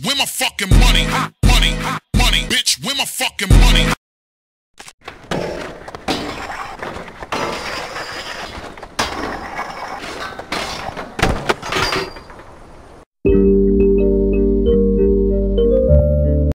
Where my fucking money? Money, money, bitch, where my fucking money?